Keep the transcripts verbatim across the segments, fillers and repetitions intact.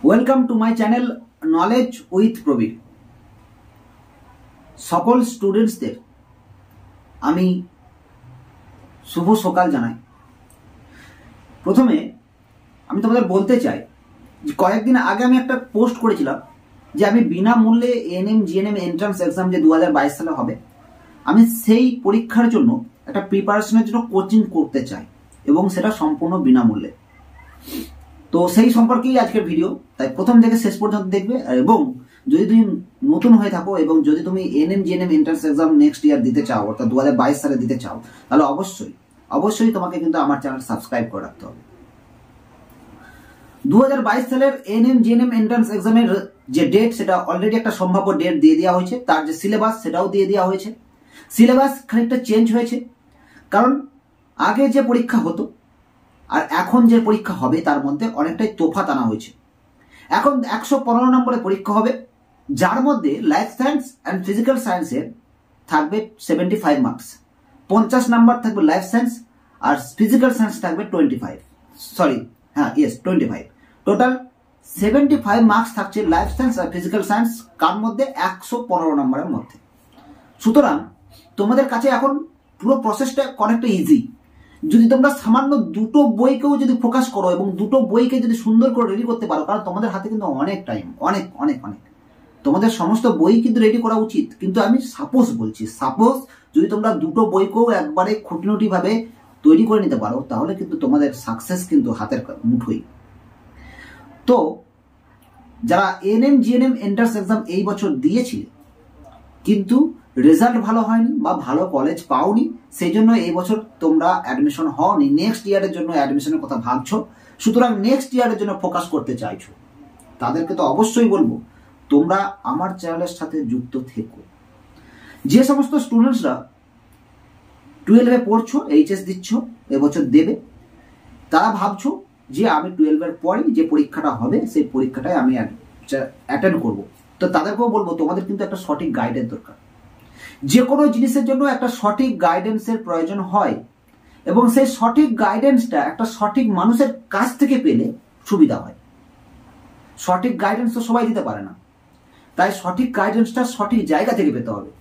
Welcome to my channel knowledge with Prabir. সকল স্টুডেন্টসদের আমি শুভ সকাল জানাই। প্রথমে আমি তোমাদের বলতে চাই যে কয়েকদিন আগে আমি একটা পোস্ট করেছিলাম যে আমি বিনামূল্যে এএনএম জিএনএম এন্ট্রান্স এক্সাম যে দু হাজার বাইশ সালে হবে, আমি সেই পরীক্ষার জন্য একটা প্রিপারেশনের জন্য কোচিং করতে চাই এবং সেটা সম্পূর্ণ বিনামূল্যে। তো সেই সম্পর্কেই আজকের ভিডিও, তাই প্রথম থেকে শেষ পর্যন্ত দেখবে। এবং যদি তুমি নতুন হয়ে থাকো এবং যদি তুমি ANM GNM entrance exam next year দিতে চাও, অর্থাৎ দু হাজার বাইশ সালে দিতে চাও, তাহলে অবশ্যই অবশ্যই তোমাকে কিন্তু আমার চ্যানেল সাবস্ক্রাইব করে রাখতে হবে। দু হাজার বাইশ সালের এএনএম জিএনএম এন্ট্রান্স এক্সামের যে ডেট, সেটা অলরেডি একটা সম্ভাব্য ডেট দিয়ে দেওয়া হয়েছে। তার যে সিলেবাস, সেটাও দিয়ে দেওয়া হয়েছে। সিলেবাস খানিকটা চেঞ্জ হয়েছে, কারণ আগে যে পরীক্ষা হতো আর এখন যে পরীক্ষা হবে তার মধ্যে অনেকটাই তোফাত আনা হয়েছে। এখন একশো পনেরো নম্বরের পরীক্ষা হবে, যার মধ্যে লাইফ সায়েন্স অ্যান্ড ফিজিক্যাল সায়েন্সের থাকবে সেভেন্টি ফাইভ মার্কস, পঞ্চাশ নাম্বার থাকবে লাইফ সায়েন্স, আর ফিজিক্যাল সায়েন্স থাকবে টোয়েন্টি ফাইভ সরি হ্যাঁ yes twenty five total seventy five marks থাকছে লাইফ সায়েন্স আর ফিজিক্যাল সায়েন্স, কার মধ্যে একশো পনেরো নম্বরের মধ্যে। সুতরাং তোমাদের কাছে এখন পুরো প্রসেসটা অনেকটা ইজি। যদি তোমরা সামান্য দুটো বইকেও যদি ফোকাস করো এবং দুটো বইকে যদি সুন্দর করে রেডি করতে পারো, কারণ তোমাদের হাতে কিন্তু অনেক টাইম, অনেক অনেক অনেক তোমাদের সমস্ত বই কিন্তু রেডি করা উচিত। কিন্তু আমি সাপোজ বলছি, সাপোজ যদি তোমরা দুটো বইকেও একবারে খুঁটিনুটি ভাবে তৈরি করে নিতে পারো, তাহলে কিন্তু তোমাদের সাকসেস কিন্তু হাতের মুঠোই। তো যারা এএনএম জিএনএম এন্ট্রান্স এক্সাম এই বছর দিয়েছিলে কিন্তু রেজাল্ট ভালো হয়নি বা ভালো কলেজ পাওনি, সেই জন্য এই বছর তোমরা অ্যাডমিশন হওনি, নেক্সট ইয়ারের জন্য অ্যাডমিশনের কথা ভাবছো, সুতরাং নেক্সট ইয়ারের জন্য ফোকাস করতে চাইছো, তাদেরকে তো অবশ্যই বলবো তোমরা আমার চ্যানেলের সাথে যুক্ত থেকো। যে সমস্ত স্টুডেন্টসরা টুয়েলভে পড়ছো, এইচএস দিচ্ছ, এবছর দেবে, তারা ভাবছো যে আমি টুয়েলভের পরই যে পরীক্ষাটা হবে সেই পরীক্ষাটায় আমি অ্যাটেন্ড করব, তো তাদেরকেও বলবো তোমাদের কিন্তু একটা সঠিক গাইডের দরকার। যে কোনো জিনিসের জন্য একটা সঠিক গাইডেন্সের প্রয়োজন হয় এবং সেই সঠিক গাইডেন্সটা একটা সঠিক মানুষের কাছ থেকে পেলে সুবিধা হয়। সঠিক গাইডেন্স তো সবাই দিতে পারে না, তাই সঠিক গাইডেন্সটা সঠিক জায়গা থেকে পেতে হবে।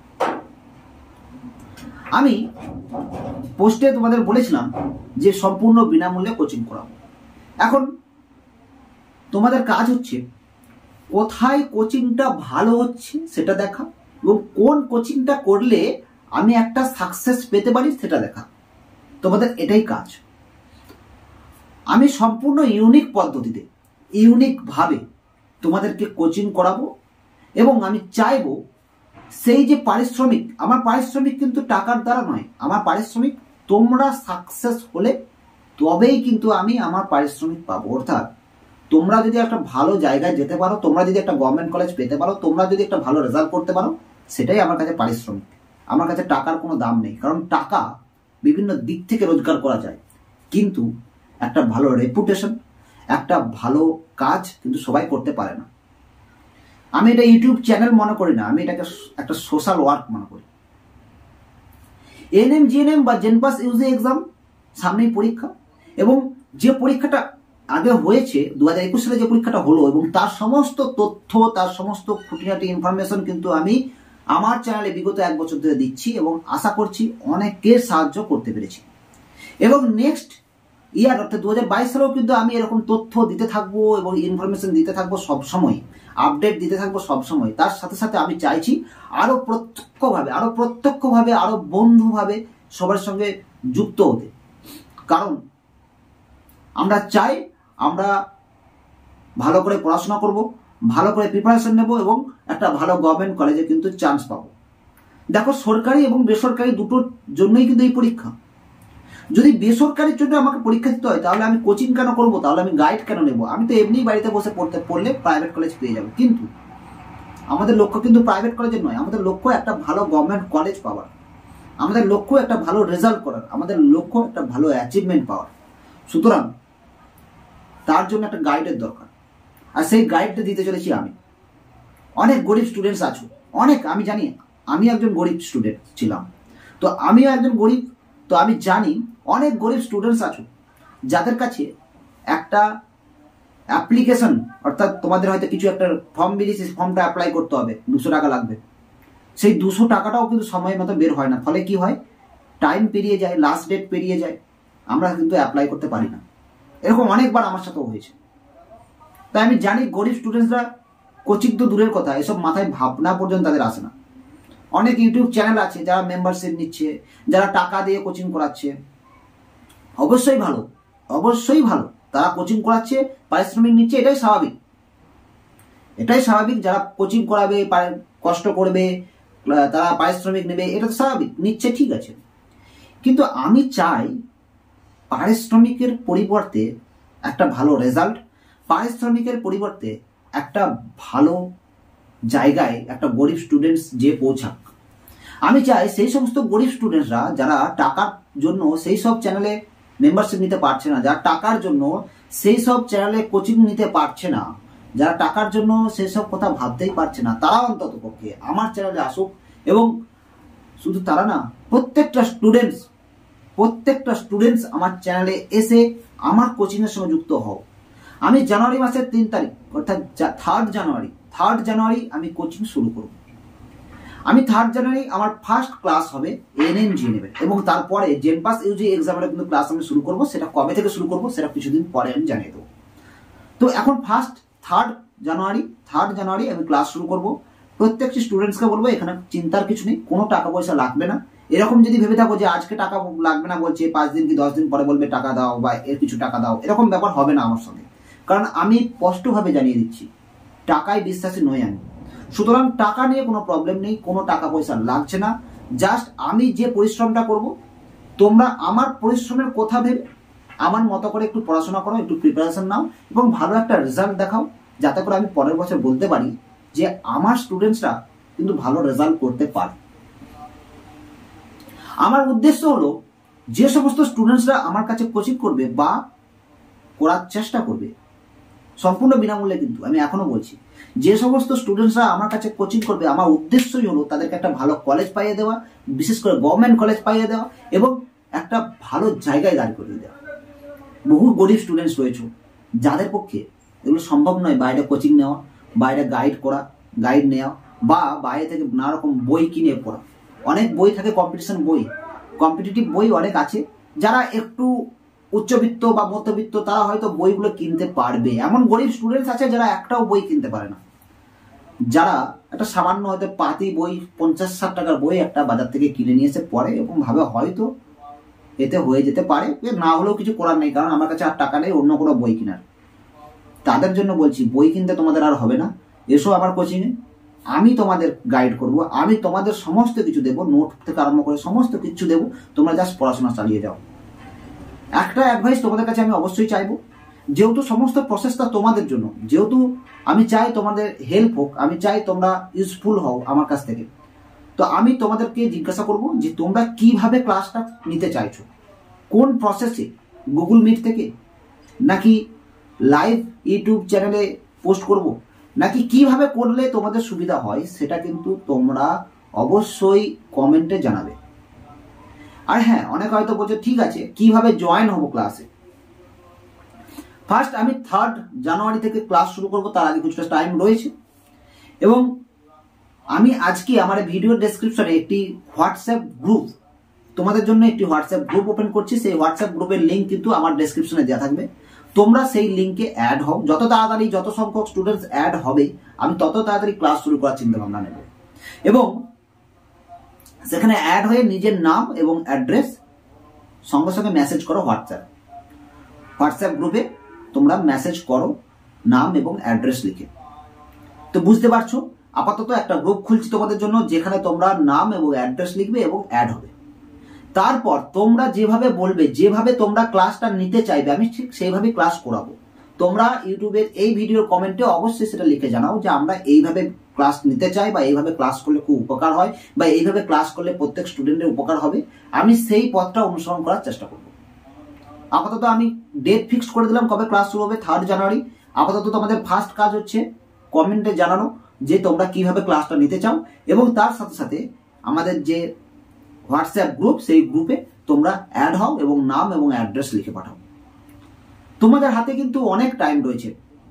আমি পোস্টে তোমাদের বলেছিলাম যে সম্পূর্ণ বিনামূল্যে কোচিং করাবো। এখন তোমাদের কাজ হচ্ছে কোথায় কোচিংটা ভালো হচ্ছে সেটা দেখা এবং কোন কোচিংটা করলে আমি একটা সাকসেস পেতে পারি সেটা দেখা। তোমাদের এটাই কাজ। আমি সম্পূর্ণ ইউনিক পদ্ধতিতে, ইউনিক ভাবে তোমাদেরকে কোচিং করাবো এবং আমি চাইবো সেই যে পারিশ্রমিক, আমার পারিশ্রমিক কিন্তু টাকার দ্বারা নয়, আমার পারিশ্রমিক তোমরা সাকসেস হলে তবেই কিন্তু আমি আমার পারিশ্রমিক পাবো। অর্থাৎ তোমরা যদি একটা ভালো জায়গায় যেতে পারো, তোমরা যদি একটা গভর্নমেন্ট কলেজ পেতে পারো, তোমরা যদি একটা ভালো রেজাল্ট করতে পারো, সেটাই আমার কাছে পারিশ্রমিক। আমার কাছে টাকার কোনো দাম নেই, কারণ টাকা বিভিন্ন দিক থেকে রোজগার করা যায়, কিন্তু একটা ভালো রেপুটেশন, একটা ভালো কাজ কিন্তু সবাই করতে পারে না। আমি এটা ইউটিউব চ্যানেল মনে করি না, আমি এটাকে একটা সোশ্যাল ওয়ার্ক মনে করি। এএনএম জিএনএম বা জেনপাস ইউজি এক্সাম সামনেই পরীক্ষা, এবং যে পরীক্ষাটা আগে হয়েছে দু হাজার একুশ সালে যে পরীক্ষাটা হলো, এবং তার সমস্ত তথ্য, তার সমস্ত খুঁটিনাটি ইনফরমেশন কিন্তু আমি আমার চ্যানেলে বিগত এক বছর ধরে দিচ্ছি এবং আশা করছি অনেকের সাহায্য করতে পেরেছি। এবং নেক্সট ইয়ার অর্থাৎ দু হাজার বাইশ সালেও কিন্তু আমি এরকম তথ্য দিতে থাকবো এবং ইনফরমেশন দিতে থাকবো সবসময়, আপডেট দিতে থাকবো সবসময়। তার সাথে সাথে আমি চাইছি আরো প্রত্যক্ষভাবে আরো প্রত্যক্ষভাবে আরো বন্ধুভাবে সবার সঙ্গে যুক্ত হতে, কারণ আমরা চাই আমরা ভালো করে পড়াশোনা করব, ভালো করে প্রিপারেশন নেব এবং একটা ভালো গভর্নমেন্ট কলেজে কিন্তু চান্স পাবো। দেখো, সরকারি এবং বেসরকারি দুটোর জন্যই কিন্তু এই পরীক্ষা। যদি বেসরকারির জন্য আমাকে পরীক্ষা দিতে হয়, তাহলে আমি কোচিং কেন করবো, তাহলে আমি গাইড কেন নেবো? আমি তো এমনি বাড়িতে বসে পড়তে পড়লে প্রাইভেট কলেজ পেয়ে যাবো। কিন্তু আমাদের লক্ষ্য কিন্তু প্রাইভেট কলেজের নয়, আমাদের লক্ষ্য একটা ভালো গভর্নমেন্ট কলেজ পাওয়ার, আমাদের লক্ষ্য একটা ভালো রেজাল্ট করার, আমাদের লক্ষ্য একটা ভালো অ্যাচিভমেন্ট পাওয়ার। সুতরাং তার জন্য একটা গাইডের দরকার, আর সেই গাইডটা দিতে চলেছি আমি। অনেক গরিব স্টুডেন্টস আছো, অনেক, আমি জানি, আমি একজন গরিব স্টুডেন্ট ছিলাম, তো আমিও একজন গরিব, তো আমি জানি অনেক গরিব স্টুডেন্টস আছো যাদের কাছে একটা অ্যাপ্লিকেশন, অর্থাৎ তোমাদের হয়তো কিছু একটা ফর্ম বেরিয়েছে, ফর্মটা অ্যাপ্লাই করতে হবে, দুশো টাকা লাগবে। সেই দুশো টাকাটাও কিন্তু সময় মতো বের হয় না, ফলে কি হয়, টাইম পেরিয়ে যায়, লাস্ট ডেট পেরিয়ে যায়, আমরা কিন্তু অ্যাপ্লাই করতে পারি না। এরকম অনেকবার আমার সাথেও হয়েছে। তাই আমি জানি গরিব স্টুডেন্টসরা কোচিং তো দূরের কথা, এসব মাথায় ভাবনা পর্যন্ত তাদের আসে না। অনেক ইউটিউব চ্যানেল আছে যারা মেম্বারশিপ নিচ্ছে, যারা টাকা দিয়ে কোচিং করাচ্ছে, অবশ্যই ভালো, অবশ্যই ভালো, তারা কোচিং করাচ্ছে, পারিশ্রমিক নিচ্ছে, এটাই স্বাভাবিক, এটাই স্বাভাবিক। যারা কোচিং করাবে, কষ্ট করবে, তারা পারিশ্রমিক নেবে, এটা তো স্বাভাবিক, নিচ্ছে, ঠিক আছে। কিন্তু আমি চাই পারিশ্রমিকের পরিবর্তে একটা ভালো রেজাল্ট, পারিশ্রমিকের পরিবর্তে একটা ভালো জায়গায় একটা গরিব স্টুডেন্টস যে পৌঁছাক। আমি চাই সেই সমস্ত গরিব স্টুডেন্টসরা যারা টাকার জন্য সেই সব চ্যানেলে মেম্বারশিপ নিতে পারছে না, যারা টাকার জন্য সেই সব চ্যানেলে কোচিং নিতে পারছে না, যারা টাকার জন্য সেই সব কথা ভাবতেই পারছে না, তারা অন্তত পক্ষে আমার চ্যানেলে আসুক। এবং শুধু তারা না, প্রত্যেকটা স্টুডেন্টস প্রত্যেকটা স্টুডেন্টস আমার চ্যানেলে এসে আমার কোচিংয়ের সঙ্গে যুক্ত হও। আমি জানুয়ারি মাসের তিন তারিখ অর্থাৎ থার্ড জানুয়ারি থার্ড জানুয়ারি আমি কোচিং শুরু করব। আমি থার্ড জানুয়ারি আমার ফার্স্ট ক্লাস হবে এনএমজিএনএম এর, এবং তারপরে জেনপাস ইউজি এক্সামের কিন্তু ক্লাস আমি শুরু করব। সেটা কবে থেকে শুরু করব সেটা কিছুদিন পরে আমি জানিয়ে দেবো। তো এখন first third January third January আমি ক্লাস শুরু করব। প্রত্যেকটি স্টুডেন্টসকে বলবো এখানে চিন্তার কিছু নেই, কোনো টাকা পয়সা লাগবে না। এরকম যদি ভেবে থাকো যে আজকে টাকা লাগবে না বলছে, পাঁচ দিন কি দশ দিন পরে বলবে টাকা দাও বা এর কিছু টাকা দাও, এরকম ব্যাপার হবে না আমার সঙ্গে। কারণ আমি স্পষ্টভাবে জানিয়ে দিচ্ছি টাকায় বিশ্বাসী নই আমি। সুতরাং টাকা নিয়ে কোনো প্রবলেম নেই, কোনো টাকা পয়সা লাগছে না। জাস্ট আমি যে পরিশ্রমটা করব, তোমরা আমার পরিশ্রমের কথা ভেবে আমার মতো করে একটু পড়াশোনা করো, একটু প্রিপারেশন নাও এবং ভালো একটা রেজাল্ট দেখাও, যাতে করে আমি পরের বছর বলতে পারি যে আমার স্টুডেন্টসরা কিন্তু ভালো রেজাল্ট করতে পারে। আমার উদ্দেশ্য হলো যে সমস্ত স্টুডেন্টসরা আমার কাছে কোচিং করবে বা করার চেষ্টা করবে সম্পূর্ণ বিনামূল্যে, কিন্তু আমি এখনো বলছি যে সমস্ত স্টুডেন্টসরা আমার কাছে কোচিং করবে, আমার উদ্দেশ্যই হলো তাদেরকে একটা ভালো কলেজ পাইয়ে দেওয়া, বিশেষ করে গভর্নমেন্ট কলেজ পাইয়ে দেওয়া এবং একটা ভালো জায়গায় দাঁড় করিয়ে দেওয়া। বহু গরিব স্টুডেন্টস রয়েছে যাদের পক্ষে এগুলো সম্ভব নয়, বাইরে কোচিং নেওয়া, বাইরে গাইড করা, গাইড নেওয়া বা বাইরে থেকে নানা রকম বই কিনে পড়া। অনেক বই থাকে, কম্পিটিশন বই, কম্পিটিটিভ বই অনেক আছে। যারা একটু উচ্চবিত্ত বা মধ্যবিত্ত তারা হয়তো বইগুলো কিনতে পারবে, এমন গরিব স্টুডেন্টস আছে যারা একটাও বই কিনতে পারে না। যারা একটা সামান্য হয়তো পাতি বই, পঞ্চাশ ষাট টাকার বই একটা বাজার থেকে কিনে নিয়ে এসে পড়ে এবং ভাবে হয়তো এতে হয়ে যেতে পারে, না হলেও কিছু করার নেই, কারণ আমার কাছে আর টাকা নেই অন্য কোনো বই কেনার। তাদের জন্য বলছি বই কিনতে তোমাদের আর হবে না, এসো আমার কোচিংয়ে, আমি তোমাদের গাইড করব, আমি তোমাদের সমস্ত কিছু দেবো, নোট থেকে আরম্ভ করে সমস্ত কিছু দেবো, তোমরা জাস্ট পড়াশোনা চালিয়ে যাও। একটা অ্যাডভাইস তোমাদের কাছে আমি অবশ্যই চাইবো, যেহেতু সমস্ত প্রসেসটা তোমাদের জন্য, যেহেতু আমি চাই তোমাদের হেল্প হোক, আমি চাই তোমরা ইউজফুল হও আমার কাছ থেকে, তো আমি তোমাদেরকে জিজ্ঞাসা করব যে তোমরা কিভাবে ক্লাসটা নিতে চাইছো, কোন প্রসেসে, গুগল মিট থেকে নাকি লাইভ ইউটিউব চ্যানেলে পোস্ট করব, নাকি কিভাবে করলে তোমাদের সুবিধা হয়, সেটা কিন্তু তোমরা অবশ্যই কমেন্টে জানাবে। আর হ্যাঁ, অনেক হয়তো বলছে ঠিক আছে কিভাবে জয়েন হবো ক্লাসে। ফার্স্ট আমি থার্ড জানুয়ারি থেকে ক্লাস শুরু করব, তার আগে কিছুটা টাইম রয়েছে। এবং আমি আজকে আমার ভিডিও ডেসক্রিপশনে একটি হোয়াটসঅ্যাপ গ্রুপ, তোমাদের জন্য একটি হোয়াটসঅ্যাপ গ্রুপ ওপেন করছি। সেই হোয়াটসঅ্যাপ গ্রুপের লিঙ্ক কিন্তু আমার ডেসক্রিপশনে দেওয়া থাকবে, তোমরা সেই লিঙ্কে অ্যাড হও। যত তাড়াতাড়ি যত সংখ্যক স্টুডেন্টস অ্যাড হবে আমি তত তাড়াতাড়ি ক্লাস শুরু করার চিন্তা ভাবনা নেব। এবং সেখানে অ্যাড হয়ে নিজের নাম এবং অ্যাড্রেস সঙ্গে সঙ্গে মেসেজ করো হোয়াটসঅ্যাপ হোয়াটসঅ্যাপ গ্রুপে তোমরা মেসেজ করো নাম এবং অ্যাড্রেস লিখে। তো বুঝতে পারছো, আপাতত একটা গ্রুপ খুলছি তোমাদের জন্য, যেখানে তোমরা নাম এবং অ্যাড্রেস লিখবে এবং অ্যাড হবে। তারপর তোমরা যেভাবে বলবে, যেভাবে তোমরা ক্লাসটা নিতে চাইবে, আমি ঠিক সেইভাবে ক্লাস করাবো। তোমরা ইউটিউবের এই ভিডিওর কমেন্টে অবশ্যই সেটা লিখে জানাও যে আমরা এইভাবে ক্লাস নিতে চাই, বা এইভাবে ক্লাস করলে খুব উপকার হয়, বা এইভাবে ক্লাস করলে প্রত্যেক স্টুডেন্টের উপকার হবে। আমি সেই পথটা অনুসরণ করার চেষ্টা করব। আপাতত আমি ডেট ফিক্স করে দিলাম কবে ক্লাস শুরু হবে, থার্ড জানুয়ারি। আপাতত তোমাদের ফার্স্ট কাজ হচ্ছে কমেন্টে জানানো যে তোমরা কিভাবে ক্লাসটা নিতে চাও, এবং তার সাথে সাথে আমাদের যে হোয়াটসঅ্যাপ গ্রুপ, সেই গ্রুপে তোমরা অ্যাড হও এবং নাম এবং অ্যাড্রেস লিখে পাঠাও। তোমাদের হাতে কিন্তু অনেক টাইম রয়েছে,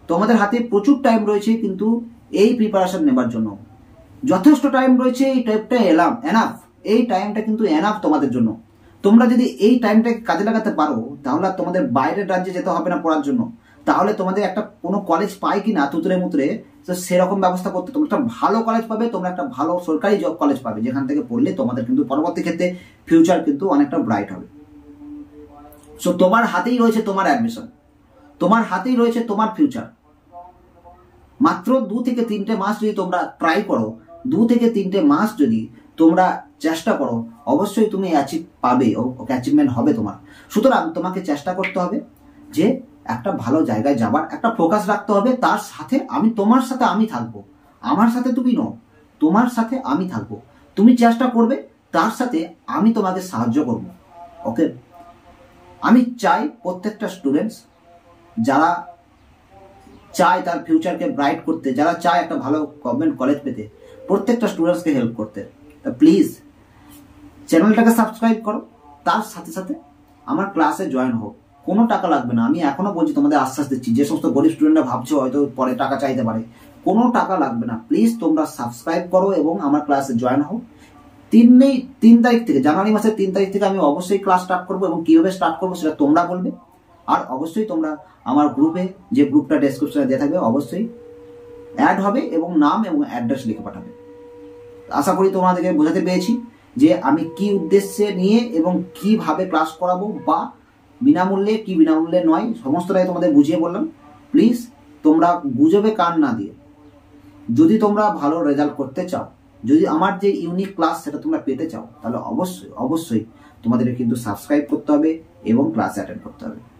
তোমাদের হাতে প্রচুর টাইম রয়েছে কিন্তু এই প্রিপারেশন নেবার জন্য যথেষ্ট টাইম রয়েছে। এই টাইমটা এলাম এনাফ, এই টাইমটা কিন্তু এনাফ তোমাদের জন্য। তোমরা যদি এই টাইমটাকে কাজে লাগাতে পারো তাহলে তোমাদের বাইরের রাজ্যে যেতে হবে না পড়ার জন্য। তাহলে তোমাদের একটা কোনো কলেজ পাই কিনা তুতরে মুতরে, তো সেরকম ব্যবস্থা করতে তোমরা একটা ভালো কলেজ পাবে, তোমরা একটা ভালো সরকারি জব কলেজ পাবে যেখান থেকে পড়লে তোমাদের কিন্তু পরবর্তী ক্ষেত্রে ফিউচার কিন্তু অনেকটা ব্রাইট হবে। সো তোমার হাতেই রয়েছে তোমার অ্যাডমিশন, তোমার হাতেই রয়েছে তোমার ফিউচার। মাত্র দু থেকে তিনটে মাস যদি তোমরা ট্রাই করো, দু থেকে তিনটে মাস যদি তোমরা চেষ্টা করো, অবশ্যই তুমি অ্যাচিভ পাবে, অ্যাচিভমেন্ট হবে তোমার। সুতরাং তোমাকে চেষ্টা করতে হবে যে একটা ভালো জায়গায় যাবার একটা ফোকাস রাখতে হবে। তার সাথে আমি তোমার সাথে আমি থাকবো, আমার সাথে তুমি নও, তোমার সাথে আমি থাকবো। তুমি চেষ্টা করবে, তার সাথে আমি তোমাকে সাহায্য করব। ওকে, আমি চাই প্রত্যেকটা স্টুডেন্টস যারা চায় তার ফিউচারকে ব্রাইট করতে, যারা চায় একটা ভালো গভর্নমেন্ট কলেজ পেতে, প্রত্যেকটা স্টুডেন্টসকে হেল্প করতে, প্লিজ চ্যানেলটাকে সাবস্ক্রাইব করো, তার সাথে সাথে আমার ক্লাসে জয়েন হোক। কোনো টাকা লাগবে না, আমি এখনো বলছি, তোমাদের আশ্বাস দিচ্ছি। যে সমস্ত গরিব স্টুডেন্টরা ভাবছো হয়তো পরে টাকা চাইতে পারে, কোনো টাকা লাগবে না। প্লিজ তোমরা সাবস্ক্রাইব করো এবং আমার ক্লাসে জয়েন হও। তিন তিন তারিখ থেকে, জানুয়ারি মাসের তিন তারিখ থেকে আমি অবশ্যই ক্লাস স্টার্ট করবো এবং কিভাবে স্টার্ট করবো সেটা তোমরা বলবে। আর অবশ্যই তোমরা আমার গ্রুপে, যে গ্রুপটা ডেসক্রিপশনে দেওয়া থাকবে, অবশ্যই অ্যাড হবে এবং নাম এবং অ্যাড্রেস লিখে পাঠাবে। আশা করি তোমাদেরকে বোঝাতে পেরেছি যে আমি কি উদ্দেশ্যে নিয়ে এবং কিভাবে ক্লাস করাবো, বা বিনামূল্যে কি বিনামূল্যে নয়, সমস্তটাই তোমাদের বুঝিয়ে বললাম। প্লিজ তোমরা গুজবে কান না দিয়ে, যদি তোমরা ভালো রেজাল্ট করতে চাও, যদি আমার যে ইউনিক ক্লাস সেটা তোমরা পেতে চাও, তাহলে অবশ্যই অবশ্যই তোমাদের কিন্তু সাবস্ক্রাইব করতে হবে এবং ক্লাস অ্যাটেন্ড করতে হবে।